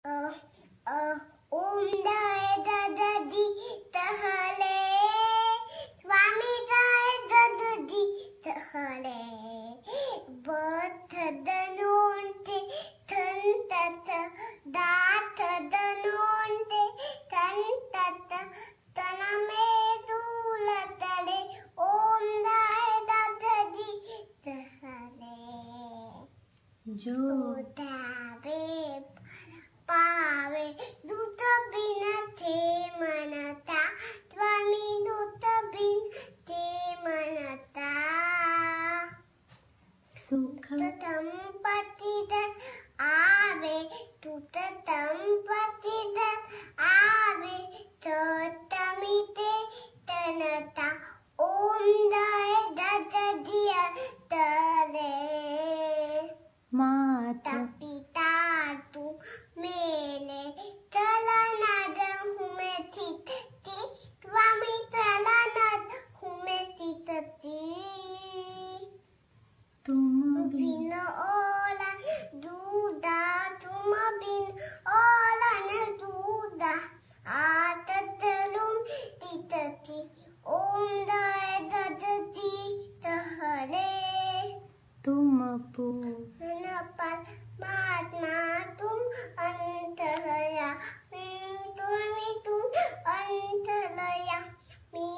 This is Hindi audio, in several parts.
ओम दाय दादाजी तहले स्वामी दाय दादाजी तहले बथ दनोंते थन तत दात दनोंते थन तत तना में दूल तले ओम दाय दादाजी तहले जो दावे पावे दूत बिन थे मनता स्वामी दूत बिन थे मनता सुख संपत्ति धन आवे दूत संपत्ति धन आवे तो तमिते तनता ओम दाय दादाजी तले माता पिता तू मेले तलानाद हुमे थित ती स्वामी तलानाद हुमे थित ती तुम बिन ओलन दूधा तुम बिन ओलन दूधा आततलुम तितती ओम दाय दादाजी तहले तुम पूर्ण परमात्मा तुम अंतरया तुम अंतरया मी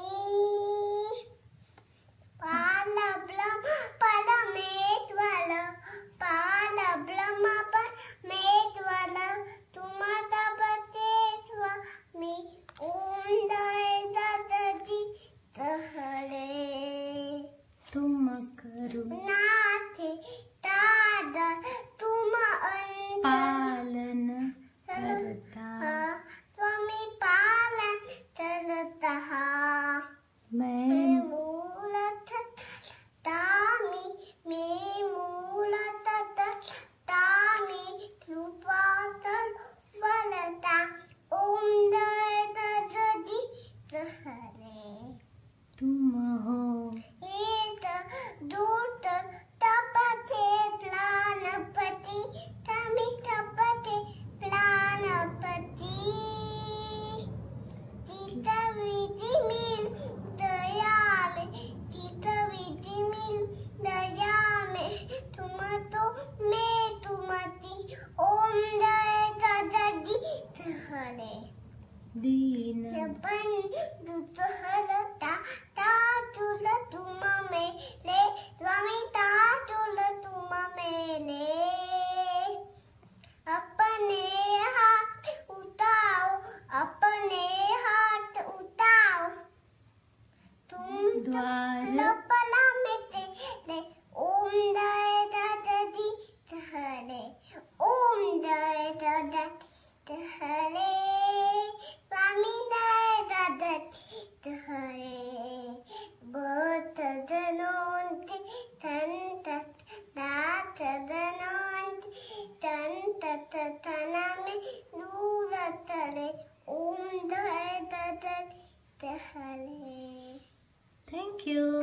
पालब्रह्म परमेश्वर पालब्रह्म परमेश्वर तुम तपतेश्वर मी ओम दाय दादाजी तहले तुम करुणाथे दादा तुम पालन करता स्वामी पालन करता मैं मूलत तामी मैं मूलत तामी कृपातल वलता ओम दाय दादाजी तहले तुम हो एक दूत तपते प्राणपति तमी तपते प्राणपति चित विधि मिल दया में चित विधि मिल दया में तुम तो मैं तुमती ओम दाय दादाजी तहले दीन बंधु तहलता तातुल तुम मेले स्वामी तातुल तुम मेले अपने हाथ उठाओ अपने हाथ उठाओ तुम द्वार पला में तेरे ओम दाय दादाजी तहले ओम दाय दादाजी तहले स्वामी दाय दादाजी तहले बथ दनोंते थन तत दात दनोंते थन तत तना में दूर तले ओम दाय दादाजी तहले। Thank you.